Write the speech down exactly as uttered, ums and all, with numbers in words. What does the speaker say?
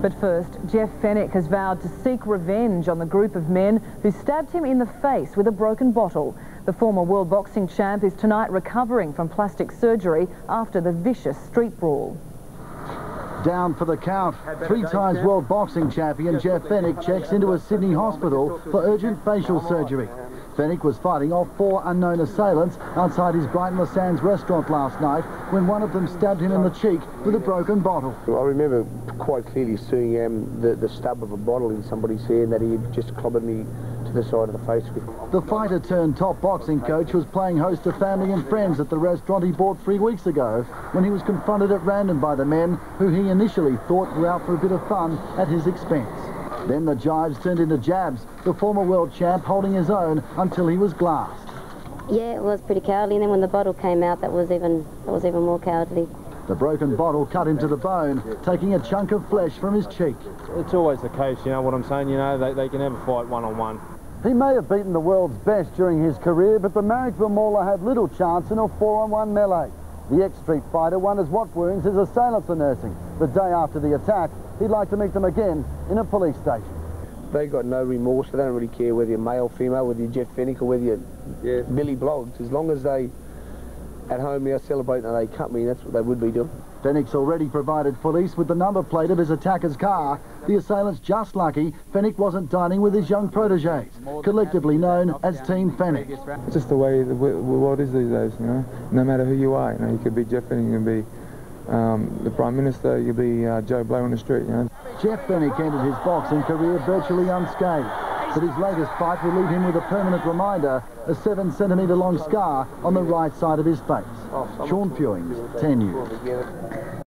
But first, Jeff Fenech has vowed to seek revenge on the group of men who stabbed him in the face with a broken bottle. The former world boxing champ is tonight recovering from plastic surgery after the vicious street brawl. Down for the count. Three times world boxing champion Jeff Fenech checks into a Sydney hospital for urgent facial surgery. Fenech was fighting off four unknown assailants outside his Brighton Le Sands restaurant last night when one of them stabbed him in the cheek with a broken bottle. I remember quite clearly seeing um, the, the stub of a bottle in somebody's hand that he had just clobbered me to the side of the face with. The fighter turned top boxing coach was playing host to family and friends at the restaurant he bought three weeks ago when he was confronted at random by the men who he initially thought were out for a bit of fun at his expense. Then the jibes turned into jabs, the former world champ holding his own until he was glassed. Yeah, it was pretty cowardly, and then when the bottle came out, that was even, that was even more cowardly. The broken bottle cut him to the bone, taking a chunk of flesh from his cheek. It's always the case, you know what I'm saying, you know, they, they can never fight one-on-one. He may have beaten the world's best during his career, but the Marrickville mauler had little chance in a four-on-one melee. The ex-street fighter wonders what wounds his assailants are nursing. The day after the attack, he'd like to meet them again in a police station. They got no remorse. They don't really care whether you're male, female, whether you're Jeff Fenech or whether you're yeah. Billy Bloggs. As long as they, at home now, celebrating and they cut me, that's what they would be doing. Fenech's already provided police with the number plate of his attacker's car. The assailant's just lucky Fenech wasn't dining with his young proteges, collectively known as Team Fenech. It's just the way the world is these days, you know. No matter who you are, you know, you could be Jeff Fenech, you can be um, the Prime Minister, you could be uh, Joe Blow on the street, you know. Jeff Fenech ended his boxing career virtually unscathed, but his latest fight will leave him with a permanent reminder, a seven centimetre long scar on the right side of his face. Sean Fewings, ten news.